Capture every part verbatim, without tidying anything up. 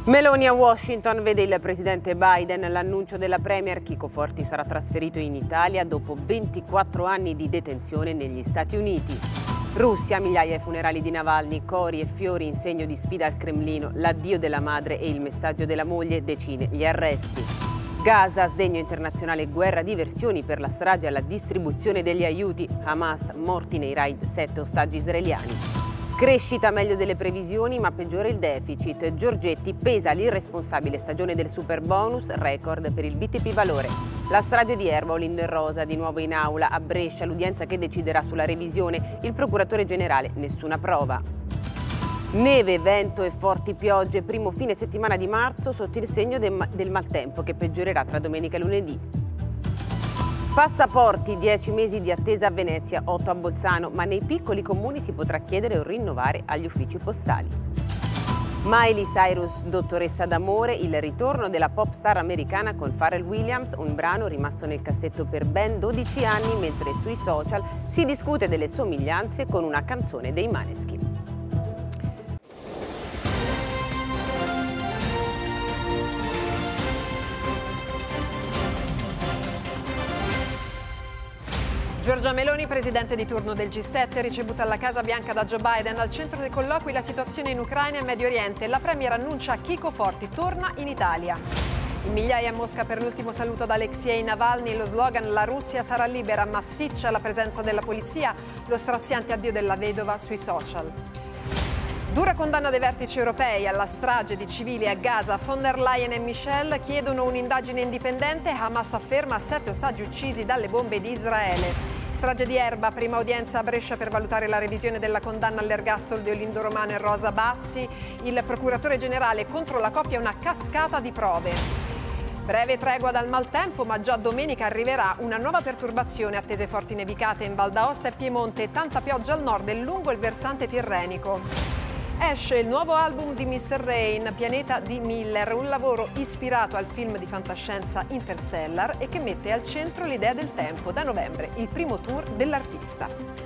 Meloni a Washington, vede il presidente Biden. L'annuncio della premier: Chico Forti sarà trasferito in Italia dopo ventiquattro anni di detenzione negli Stati Uniti. Russia, migliaia ai funerali di Navalny, cori e fiori in segno di sfida al Cremlino, l'addio della madre e il messaggio della moglie, decine gli arresti. Gaza, sdegno internazionale, guerra di versioni per la strage alla distribuzione degli aiuti. Hamas, morti nei raid, sette ostaggi israeliani. Crescita meglio delle previsioni, ma peggiora il deficit. Giorgetti: pesa l'irresponsabile stagione del super bonus, record per il B T P Valore. La strage di Erba, Olindo e Rosa di nuovo in aula. A Brescia l'udienza che deciderà sulla revisione. Il procuratore generale: nessuna prova. Neve, vento e forti piogge. Primo fine settimana di marzo sotto il segno del maltempo che peggiorerà tra domenica e lunedì. Passaporti, dieci mesi di attesa a Venezia, otto a Bolzano, ma nei piccoli comuni si potrà chiedere o rinnovare agli uffici postali. Miley Cyrus, dottoressa d'amore, il ritorno della pop star americana con Pharrell Williams, un brano rimasto nel cassetto per ben dodici anni, mentre sui social si discute delle somiglianze con una canzone dei Maneskin. Giorgia Meloni, presidente di turno del G sette, ricevuta alla Casa Bianca da Joe Biden. Al centro dei colloqui la situazione in Ucraina e Medio Oriente. La premier annuncia: Chico Forti torna in Italia. In migliaia a Mosca per l'ultimo saluto ad Alexei Navalny. Lo slogan "La Russia sarà libera", massiccia la presenza della polizia. Lo straziante addio della vedova sui social. Dura condanna dei vertici europei alla strage di civili a Gaza. Von der Leyen e Michel chiedono un'indagine indipendente. Hamas afferma sette ostaggi uccisi dalle bombe di Israele. Strage di Erba, prima udienza a Brescia per valutare la revisione della condanna all'ergastolo di Olindo Romano e Rosa Bazzi. Il procuratore generale: contro la coppia una cascata di prove. Breve tregua dal maltempo, ma già domenica arriverà una nuova perturbazione. Attese forti nevicate in Val d'Aosta e Piemonte e tanta pioggia al nord e lungo il versante tirrenico. Esce il nuovo album di mister Rain, Pianeta di Miller, un lavoro ispirato al film di fantascienza Interstellar e che mette al centro l'idea del tempo. Da novembre il primo tour dell'artista.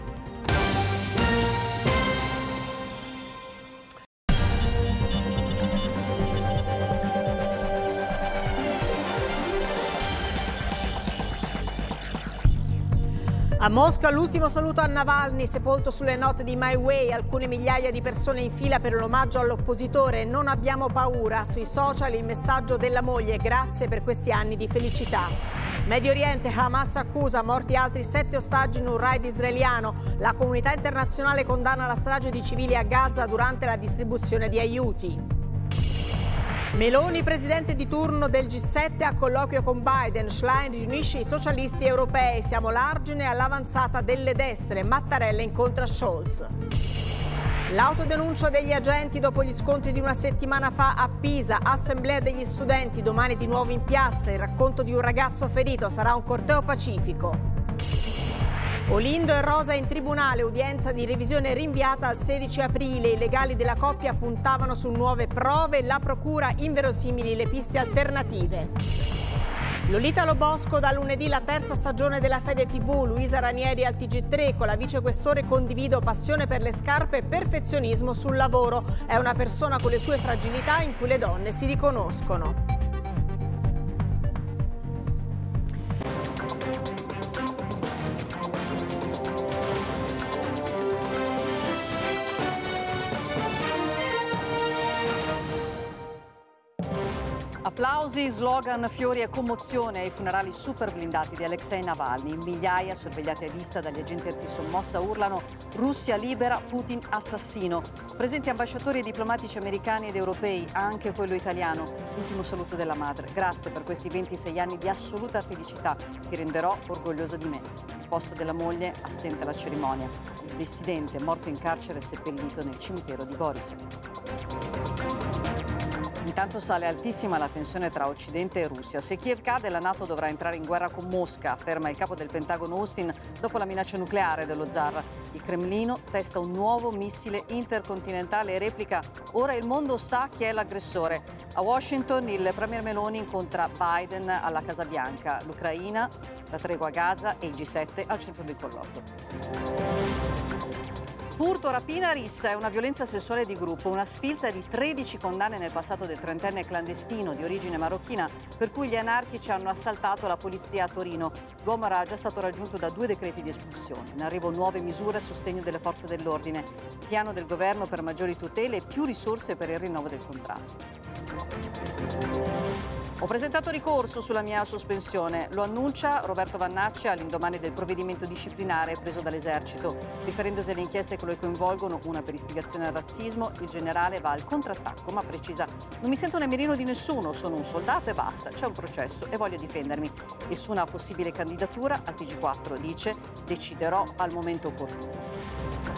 A Mosca l'ultimo saluto a Navalny, sepolto sulle note di My Way, alcune migliaia di persone in fila per l'omaggio all'oppositore. Non abbiamo paura. Sui social il messaggio della moglie: grazie per questi anni di felicità. Medio Oriente, Hamas accusa, morti altri sette ostaggi in un raid israeliano. La comunità internazionale condanna la strage di civili a Gaza durante la distribuzione di aiuti. Meloni, presidente di turno del G sette, a colloquio con Biden. Schlein riunisce i socialisti europei. Siamo l'argine all'avanzata delle destre. Mattarella incontra Scholz. L'autodenuncia degli agenti dopo gli scontri di una settimana fa a Pisa. Assemblea degli studenti, domani di nuovo in piazza. Il racconto di un ragazzo ferito, sarà un corteo pacifico. Olindo e Rosa in tribunale, udienza di revisione rinviata al sedici aprile. I legali della coppia puntavano su nuove prove, la procura inverosimili le piste alternative. Lolita Lo Bosco, da lunedì la terza stagione della serie tivù. Luisa Ranieri al T G tre, con la vicequestore condivido passione per le scarpe e perfezionismo sul lavoro. È una persona con le sue fragilità in cui le donne si riconoscono. Applausi, slogan, fiori e commozione ai funerali super blindati di Alexei Navalny. Migliaia, sorvegliati a vista dagli agenti antisommossa, urlano "Russia libera, Putin assassino". Presenti ambasciatori e diplomatici americani ed europei, anche quello italiano. Ultimo saluto della madre: grazie per questi ventisei anni di assoluta felicità, ti renderò orgoglioso di me. Il posto della moglie, assente alla cerimonia. Il dissidente, morto in carcere, seppellito nel cimitero di Borisov. Intanto sale altissima la tensione tra Occidente e Russia. Se Kiev cade, la NATO dovrà entrare in guerra con Mosca, afferma il capo del Pentagono Austin dopo la minaccia nucleare dello zar. Il Cremlino testa un nuovo missile intercontinentale e replica: ora il mondo sa chi è l'aggressore. A Washington il premier Meloni incontra Biden alla Casa Bianca. L'Ucraina, la tregua a Gaza e il G sette al centro del colloquio. Furto, rapina, rissa è una violenza sessuale di gruppo, una sfilza di tredici condanne nel passato del trentenne clandestino di origine marocchina per cui gli anarchici hanno assaltato la polizia a Torino. L'uomo era già stato raggiunto da due decreti di espulsione. In arrivo nuove misure a sostegno delle forze dell'ordine. Piano del governo per maggiori tutele e più risorse per il rinnovo del contratto. Ho presentato ricorso sulla mia sospensione, lo annuncia Roberto Vannaccia all'indomani del provvedimento disciplinare preso dall'esercito. Riferendosi alle inchieste che lo coinvolgono, una per istigazione al razzismo, il generale va al contrattacco ma precisa: non mi sento nemmeno di nessuno, sono un soldato e basta, c'è un processo e voglio difendermi. E su una possibile candidatura al T G quattro dice: deciderò al momento opportuno.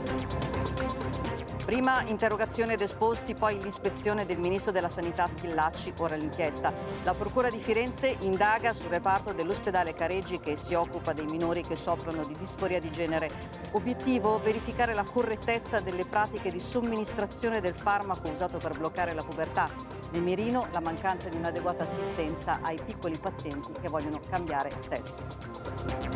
Prima interrogazione ed esposti, poi l'ispezione del ministro della Sanità Schillaci, ora l'inchiesta. La Procura di Firenze indaga sul reparto dell'ospedale Careggi che si occupa dei minori che soffrono di disforia di genere. Obiettivo: verificare la correttezza delle pratiche di somministrazione del farmaco usato per bloccare la pubertà. Nel mirino la mancanza di un'adeguata assistenza ai piccoli pazienti che vogliono cambiare sesso.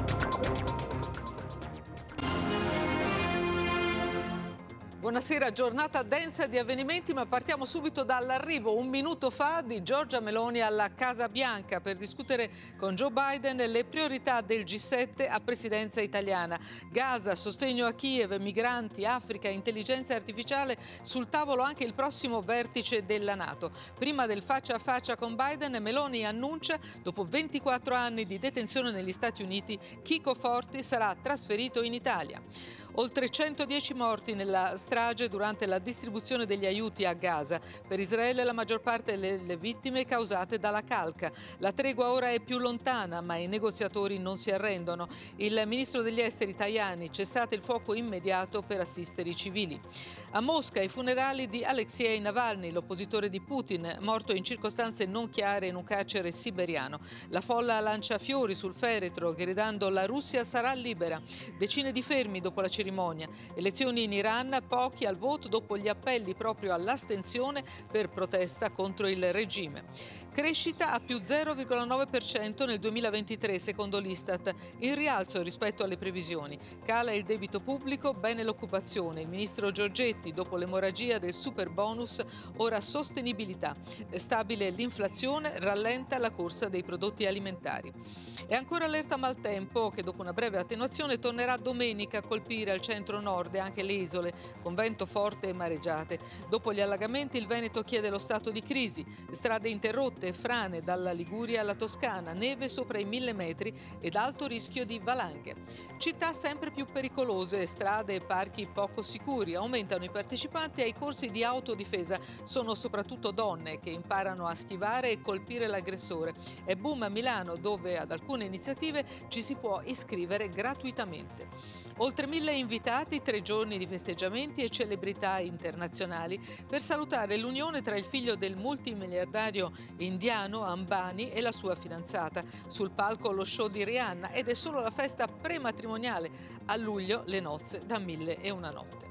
Buonasera, giornata densa di avvenimenti, ma partiamo subito dall'arrivo un minuto fa di Giorgia Meloni alla Casa Bianca per discutere con Joe Biden le priorità del G sette a presidenza italiana. Gaza, sostegno a Kiev, migranti, Africa, intelligenza artificiale, sul tavolo anche il prossimo vertice della NATO. Prima del faccia a faccia con Biden, Meloni annuncia, dopo ventiquattro anni di detenzione negli Stati Uniti, Chico Forti sarà trasferito in Italia. Oltre centodieci morti nella strage durante la distribuzione degli aiuti a Gaza. Per Israele la maggior parte delle vittime causate dalla calca. La tregua ora è più lontana, ma i negoziatori non si arrendono. Il ministro degli esteri Tajani: cessate il fuoco immediato per assistere i civili. A Mosca i funerali di Alexei Navalny, l'oppositore di Putin, morto in circostanze non chiare in un carcere siberiano. La folla lancia fiori sul feretro, gridando "la Russia sarà libera". Decine di fermi dopo la cerimonia. Elezioni in Iran, pochi al voto dopo gli appelli proprio all'astensione per protesta contro il regime. Crescita a più zero virgola nove per cento nel duemilaventitré secondo l'Istat, in rialzo rispetto alle previsioni. Cala il debito pubblico, bene l'occupazione. Il ministro Giorgetti, dopo l'emorragia del super bonus, ora sostenibilità. Stabile l'inflazione, rallenta la corsa dei prodotti alimentari. E ancora allerta maltempo che dopo una breve attenuazione tornerà domenica a colpire al centro-nord e anche le isole, con vento forte e mareggiate. Dopo gli allagamenti il Veneto chiede lo stato di crisi, strade interrotte, frane dalla Liguria alla Toscana, neve sopra i mille metri ed alto rischio di valanghe. Città sempre più pericolose, strade e parchi poco sicuri, aumentano i partecipanti ai corsi di autodifesa, sono soprattutto donne che imparano a schivare e colpire l'aggressore. È boom a Milano, dove ad alcune iniziative ci si può iscrivere gratuitamente. Oltre mille invitati, tre giorni di festeggiamenti e celebrità internazionali per salutare l'unione tra il figlio del multimiliardario indiano Ambani e la sua fidanzata. Sul palco lo show di Rihanna ed è solo la festa prematrimoniale. A luglio le nozze da mille e una notte.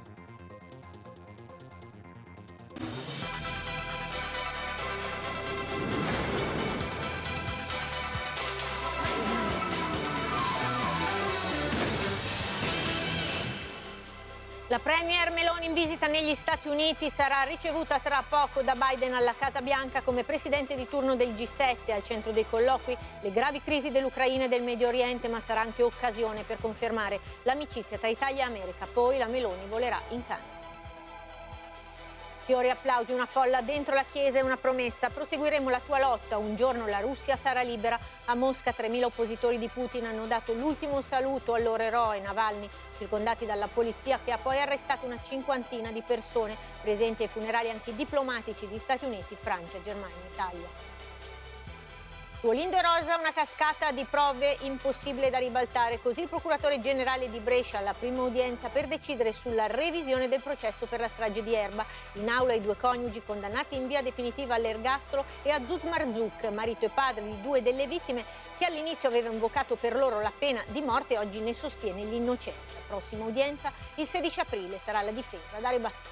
La premier Meloni in visita negli Stati Uniti sarà ricevuta tra poco da Biden alla Casa Bianca come presidente di turno del G sette. Al centro dei colloqui le gravi crisi dell'Ucraina e del Medio Oriente, ma sarà anche occasione per confermare l'amicizia tra Italia e America. Poi la Meloni volerà in Canada. Fiori e applausi, una folla dentro la chiesa e una promessa: proseguiremo la tua lotta, un giorno la Russia sarà libera. A Mosca tremila oppositori di Putin hanno dato l'ultimo saluto al loro eroe Navalny, circondati dalla polizia che ha poi arrestato una cinquantina di persone, presenti ai funerali anche diplomatici di Stati Uniti, Francia, Germania e Italia. Su Olindo e Rosa una cascata di prove impossibile da ribaltare, così il procuratore generale di Brescia alla prima udienza per decidere sulla revisione del processo per la strage di Erba. In aula i due coniugi condannati in via definitiva all'ergastolo e Azuz Marzouk, marito e padre di due delle vittime, che all'inizio aveva invocato per loro la pena di morte e oggi ne sostiene l'innocenza. Prossima udienza il sedici aprile, sarà la difesa da ribattere.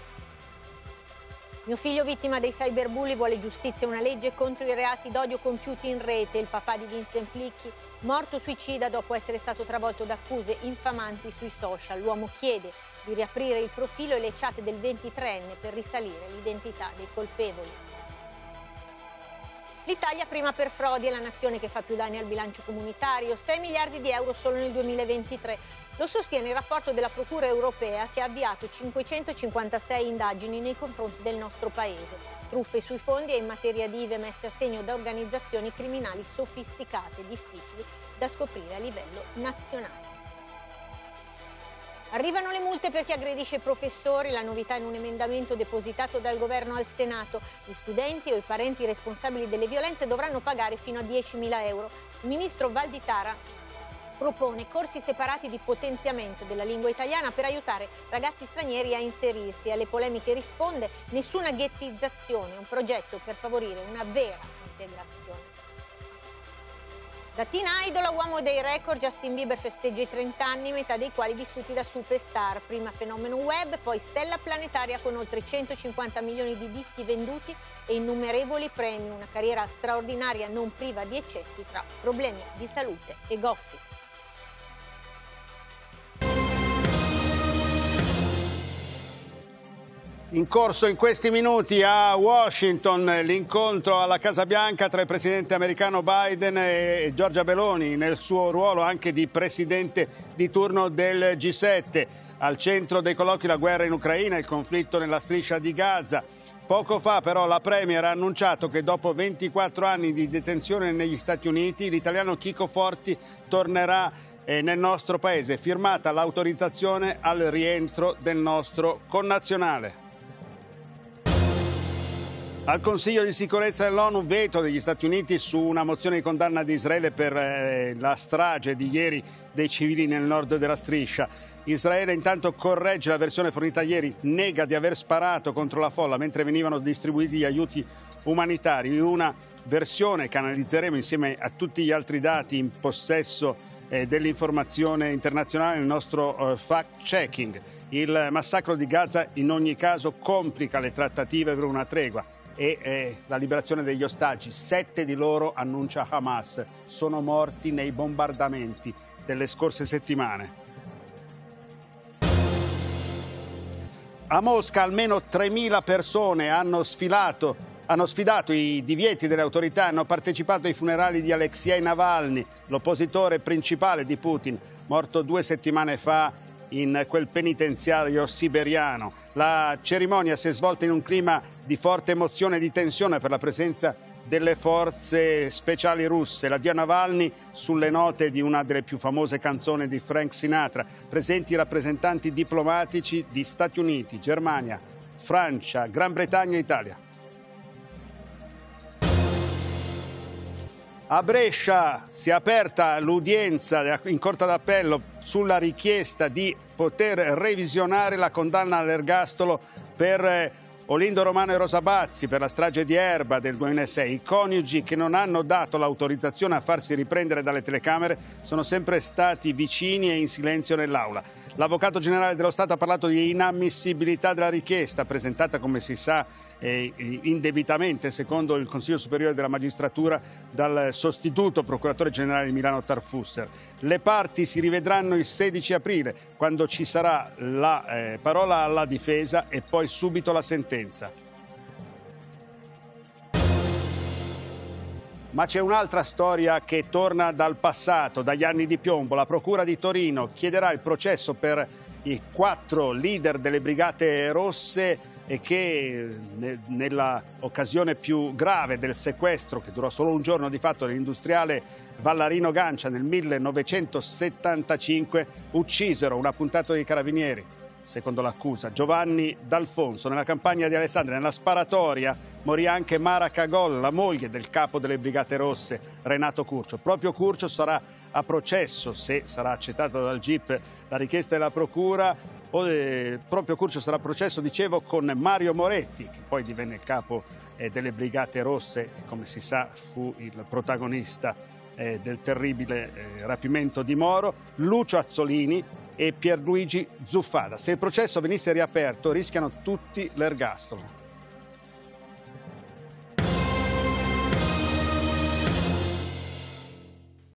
Mio figlio vittima dei cyberbulli vuole giustizia, una legge contro i reati d'odio compiuti in rete. Il papà di Vincent Plicchi, morto suicida dopo essere stato travolto da accuse infamanti sui social. L'uomo chiede di riaprire il profilo e le chat del ventitreenne per risalire l'identità dei colpevoli. L'Italia prima per frodi è la nazione che fa più danni al bilancio comunitario, sei miliardi di euro solo nel duemilaventitré. Lo sostiene il rapporto della Procura europea che ha avviato cinquecentocinquantasei indagini nei confronti del nostro paese. Truffe sui fondi e in materia di I V A messe a segno da organizzazioni criminali sofisticate e difficili da scoprire a livello nazionale. Arrivano le multe per chi aggredisce i professori, la novità in un emendamento depositato dal governo al Senato. Gli studenti o i parenti responsabili delle violenze dovranno pagare fino a diecimila euro. Il ministro Valditara propone corsi separati di potenziamento della lingua italiana per aiutare ragazzi stranieri a inserirsi. Alle polemiche risponde: nessuna ghettizzazione, un progetto per favorire una vera integrazione. Da teen idol a uomo dei record, Justin Bieber festeggia i trenta anni, metà dei quali vissuti da superstar. Prima fenomeno web, poi stella planetaria con oltre centocinquanta milioni di dischi venduti e innumerevoli premi. Una carriera straordinaria non priva di eccessi tra problemi di salute e gossip. In corso in questi minuti a Washington l'incontro alla Casa Bianca tra il presidente americano Biden e Giorgia Meloni nel suo ruolo anche di presidente di turno del G sette. Al centro dei colloqui la guerra in Ucraina, il conflitto nella striscia di Gaza. Poco fa però la Premier ha annunciato che dopo ventiquattro anni di detenzione negli Stati Uniti l'italiano Chico Forti tornerà nel nostro paese, firmata l'autorizzazione al rientro del nostro connazionale. Al Consiglio di sicurezza dell'ONU veto degli Stati Uniti su una mozione di condanna di Israele per eh, la strage di ieri dei civili nel nord della striscia. Israele intanto corregge la versione fornita ieri, nega di aver sparato contro la folla mentre venivano distribuiti gli aiuti umanitari. Una versione che analizzeremo insieme a tutti gli altri dati in possesso eh, dell'informazione internazionale nel nostro eh, fact-checking. Il massacro di Gaza in ogni caso complica le trattative per una tregua e eh, la liberazione degli ostaggi. Sette di loro, annuncia Hamas, sono morti nei bombardamenti delle scorse settimane. A Mosca almeno tremila persone hanno sfilato, hanno sfidato i divieti delle autorità, hanno partecipato ai funerali di Alexei Navalny, l'oppositore principale di Putin, morto due settimane fa in quel penitenziario siberiano. La cerimonia si è svolta in un clima di forte emozione e di tensione per la presenza delle forze speciali russe. L'addio a Navalny sulle note di una delle più famose canzoni di Frank Sinatra. Presenti i rappresentanti diplomatici di Stati Uniti, Germania, Francia, Gran Bretagna e Italia. A Brescia si è aperta l'udienza in Corte d'Appello sulla richiesta di poter revisionare la condanna all'ergastolo per Olindo Romano e Rosa Bazzi per la strage di Erba del duemilasei. I coniugi che non hanno dato l'autorizzazione a farsi riprendere dalle telecamere sono sempre stati vicini e in silenzio nell'aula. L'Avvocato Generale dello Stato ha parlato di inammissibilità della richiesta, presentata, come si sa, eh, indebitamente, secondo il Consiglio Superiore della Magistratura, dal sostituto Procuratore Generale di Milano Tarfusser. Le parti si rivedranno il sedici aprile, quando ci sarà la eh, parola alla difesa e poi subito la sentenza. Ma c'è un'altra storia che torna dal passato, dagli anni di piombo. La Procura di Torino chiederà il processo per i quattro leader delle Brigate Rosse e che nella occasione più grave del sequestro, che durò solo un giorno di fatto, dell'industriale Vallarino Gancia nel millenovecentosettantacinque, uccisero un appuntato dei Carabinieri. Secondo l'accusa, Giovanni D'Alfonso. Nella campagna di Alessandria, nella sparatoria, morì anche Mara Cagol, la moglie del capo delle Brigate Rosse, Renato Curcio. Proprio Curcio sarà a processo, se sarà accettata dal G I P la richiesta della Procura, o eh, proprio Curcio sarà a processo, dicevo, con Mario Moretti, che poi divenne il capo eh, delle Brigate Rosse e, come si sa, fu il protagonista eh, del terribile eh, rapimento di Moro, Lucio Azzolini e Pierluigi Zuffada. Se il processo venisse riaperto rischiano tutti l'ergastolo.